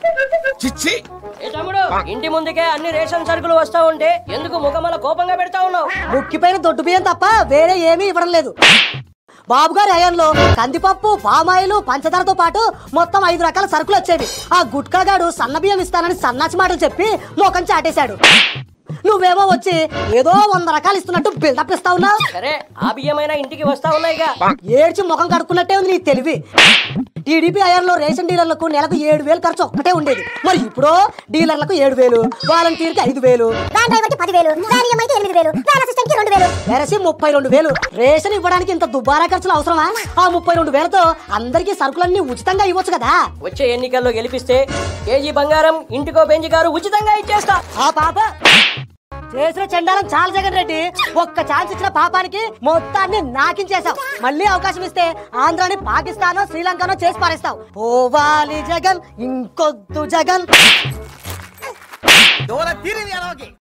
చిచ్చి ఏ తమ్ముడు, ఇంటి ముందుకే అన్ని రేషన్ సరుకులు వస్తా ఉంటే ఎందుకు ముఖమల కోపంగా పెడతా ఉన్నావు? ముక్కిపైన దొడ్డు బియ్యం తప్ప వేరే ఏమీ ఇవ్వడం లేదు. బాబు గారి హయాంలో కందిపప్పు, పామాయిలు, పంచదారతో పాటు మొత్తం 5 రకాల సరుకులు వచ్చేవి. ఆ గుట్కాగాడు సన్న బియ్యం ఇస్తానని సన్నాసి మాటలు చెప్పి మోకం చాటేశాడు. నువ్వేమో వచ్చి ఏదో 100 రకాలు ఇస్తున్నట్టు బిల్డప్ ఇస్తా ఉన్నావు. సరే, ఆ బియ్యమైనా ఇంటికి వస్తా ఉన్నాయిగా. ఏడ్చి ముఖం కడుక్కున్నట్టే ఉంది నీ తెలివి. టీడీపీ హయాంలో రేషన్ డీలర్లకు నెలకు 7,000 ఖర్చు ఒక్కటే ఉండేది. మరి ఇప్పుడు డీలర్లకు 7,000, వాలంటీర్కి 5,000, వ్యాన్ డ్రైవర్కి 10,000, వ్యాన్ ఈఎంఐకి 8,000, వ్యాన్ అసిస్టెంట్కి 2,000, వెరసి 32,000. రేషన్ ఇవ్వడానికి ఇంత దుబారా ఖర్చులు అవసరమా? ఆ 32,000తో అందరికీ సరుకులన్నీ ఉచితంగా ఇవ్వచ్చు కదా. వచ్చే ఎన్నికల్లో గెలిపిస్తే కేజీ బంగారం ఇంటికో బెంజి గారు ఉచితంగా ఇచ్చేస్తా. ఆ పాప చేసిన చెండాలం చాలా జగన్ రెడ్డి. ఒక్క ఛాన్స్ ఇచ్చిన పాపానికి మొత్తాన్ని నాకించేశావు. మళ్ళీ అవకాశం ఇస్తే ఆంధ్రాని పాకిస్తానో శ్రీలంకనో చేసి పారేస్తావు. పోవాలి జగన్, ఇంకొద్దు జగన్.